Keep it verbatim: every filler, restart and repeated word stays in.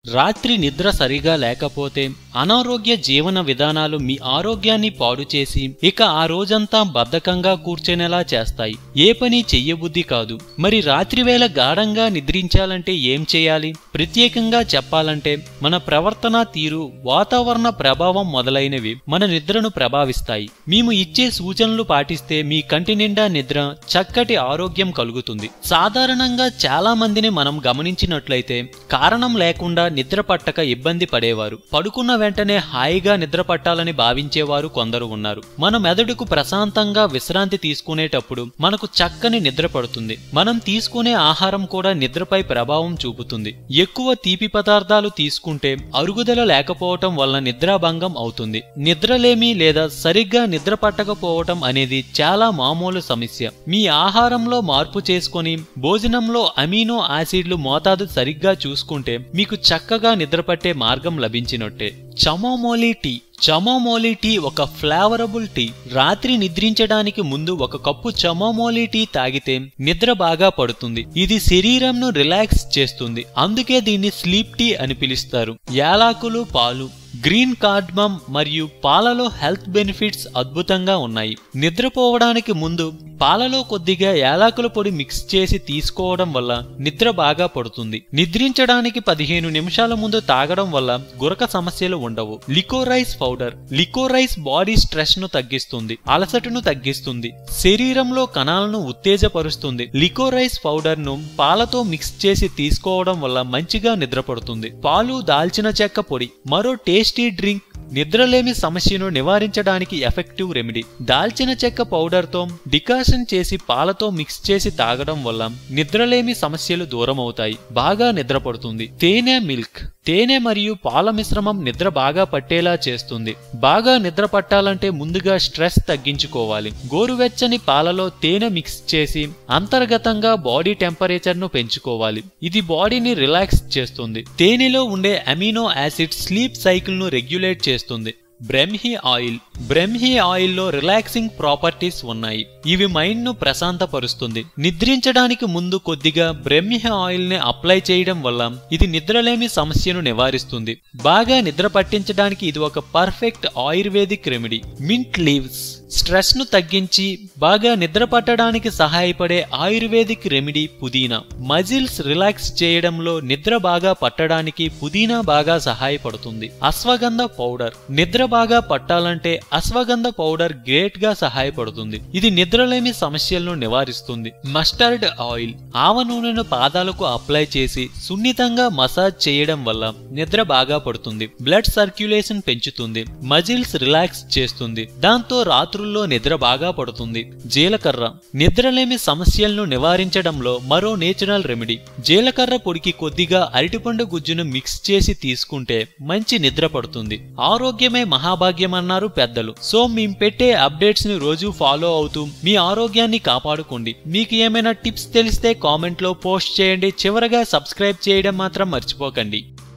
రాత్రి నిద్ర సరిగా లేకపోతే అనారోగ్య జీవన విధానాలు మీ ఆరోగ్యాన్ని పాడు చేసి ఇక ఆ రోజంతా బద్ధకంగా కూర్చునేలా చేస్తాయి. ఏ పని చెయ్యబుద్ధి కాదు. మరి రాత్రివేళ గాఢంగా నిద్రించాలంటే ఏం చేయాలి? ప్రత్యేకంగా చెప్పాలంటే మన ప్రవర్తన తీరు, వాతావరణ ప్రభావం మొదలైనవి మన నిద్రను ప్రభావిస్తాయి. మేము ఇచ్చే సూచనలు పాటిస్తే మీ కంటి నిండా నిద్ర, చక్కటి ఆరోగ్యం కలుగుతుంది. సాధారణంగా చాలా మందిని మనం గమనించినట్లయితే కారణం లేకుండా నిద్ర పట్టక ఇబ్బంది పడేవారు. పడుకున్న వెంటనే హాయిగా నిద్ర పట్టాలని భావించేవారు కొందరు ఉన్నారు. మన మెదడుకు ప్రశాంతంగా విశ్రాంతి తీసుకునేటప్పుడు మనకు చక్కని నిద్ర పడుతుంది. మనం తీసుకునే ఆహారం కూడా నిద్రపై ప్రభావం చూపుతుంది. ఎక్కువ తీపి పదార్థాలు తీసుకుంటే అరుగుదల లేకపోవటం వలన నిద్రాభంగం అవుతుంది. నిద్రలేమి లేదా సరిగ్గా నిద్ర పట్టకపోవటం అనేది చాలా మామూలు సమస్య. మీ ఆహారంలో మార్పు చేసుకుని భోజనంలో అమీనో యాసిడ్లు మోతాదు సరిగ్గా చూసుకుంటే మీకు చక్కగా నిద్రపట్టే మార్గం లభించినట్టే. చమోమోలి టీ. చమోమోలి టీ ఒక ఫ్లేవరబుల్ టీ. రాత్రి నిద్రించడానికి ముందు ఒక కప్పు చమోమోలి టీ తాగితే నిద్ర బాగా పడుతుంది. ఇది శరీరంను రిలాక్స్ చేస్తుంది. అందుకే దీన్ని స్లీప్ టీ అని పిలుస్తారు. యాలకులు, పాలు, గ్రీన్ కార్డమమ్ మరియు పాలలో హెల్త్ బెనిఫిట్స్ అద్భుతంగా ఉన్నాయి. నిద్రపోవడానికి ముందు పాలలో కొద్దిగా యాలకుల పొడి మిక్స్ చేసి తీసుకోవడం వల్ల నిద్ర బాగా పడుతుంది. నిద్రించడానికి పదిహేను నిమిషాల ముందు తాగడం వల్ల గురక సమస్యలు ఉండవు. Liquorice powder. Liquorice body stress ను తగ్గిస్తుంది, అలసటను తగ్గిస్తుంది, శరీరంలో కణాలను ఉత్తేజపరుస్తుంది. లికోరైస్ పౌడర్ ను పాలతో మిక్స్ చేసి తీసుకోవడం వల్ల మంచిగా నిద్రపడుతుంది. పాలు, దాల్చిన చెక్క పొడి మరో టేస్టీ డ్రింక్. నిద్రలేమి సమస్యను నివారించడానికి ఎఫెక్టివ్ రెమెడీ. దాల్చిన చెక్క పౌడర్తో డికాషన్ చేసి పాలతో మిక్స్ చేసి తాగడం వల్ల నిద్రలేమి సమస్యలు దూరం అవుతాయి. బాగా నిద్రపడుతుంది. తేనె, మిల్క్. తేనె మరియు పాల మిశ్రమం నిద్ర బాగా పట్టేలా చేస్తుంది. బాగా నిద్ర పట్టాలంటే ముందుగా స్ట్రెస్ తగ్గించుకోవాలి. గోరువెచ్చని పాలలో తేనె మిక్స్ చేసి అంతర్గతంగా బాడీ టెంపరేచర్ ను పెంచుకోవాలి. ఇది బాడీని రిలాక్స్ చేస్తుంది. తేనెలో ఉండే అమినో యాసిడ్ స్లీప్ సైకిల్ ను రెగ్యులేట్ చేస్తుంది. బ్రహ్మి ఆయిల్. బ్రహ్మి ఆయిల్లో రిలాక్సింగ్ ప్రాపర్టీస్ ఉన్నాయి. ఇవి మైండ్ ను ప్రశాంతపరుస్తుంది. నిద్రించడానికి ముందు కొద్దిగా బ్రహ్మి ఆయిల్ ని అప్లై చేయడం వల్ల ఇది నిద్రలేమి సమస్యను నివారిస్తుంది. బాగా నిద్ర పట్టించడానికి ఇది ఒక perfect ayurvedic remedy. Mint leaves. Stress ను తగ్గించి బాగా నిద్ర పట్టడానికి సహాయపడే ఆయుర్వేదిక్ రెమెడీ పుదీనా. మజిల్స్ రిలాక్స్ చేయడంలో నిద్ర బాగా పట్టడానికి పుదీనా బాగా సహాయపడుతుంది. అశ్వగంధ పౌడర్. నిద్ర బాగా పట్టాలంటే అశ్వగంధ పౌడర్ గ్రేట్ గా సహాయపడుతుంది. ఇది నిద్రలేమి సమస్యలను నివారిస్తుంది. Mustard oil. ఆవ నూనెను పాదాలకు అప్లై చేసి సున్నితంగా మసాజ్ చేయడం వల్ల నిద్ర బాగా పడుతుంది. బ్లడ్ సర్క్యులేషన్ పెంచుతుంది. మజిల్స్ రిలాక్స్ చేస్తుంది. దాంతో రాత్రుల్లో నిద్ర బాగా పడుతుంది. జీలకర్ర. నిద్రలేమి సమస్యలను నివారించడంలో మరో నేచురల్ రెమెడీ. జీలకర్ర పొడికి కొద్దిగా అరటిపండు గుజ్జును మిక్స్ చేసి తీసుకుంటే మంచి నిద్ర పడుతుంది. ఆరోగ్యమే మహాభాగ్యం అన్నారు పెద్దలు. సో మేము పెట్టే అప్డేట్స్ ని రోజు ఫాలో అవుతూ మీ ఆరోగ్యాన్ని కాపాడుకోండి. మీకు ఏమైనా టిప్స్ తెలిస్తే కామెంట్ లో పోస్ట్ చేయండి. చివరగా సబ్స్క్రైబ్ చేయడం మాత్రం మర్చిపోకండి.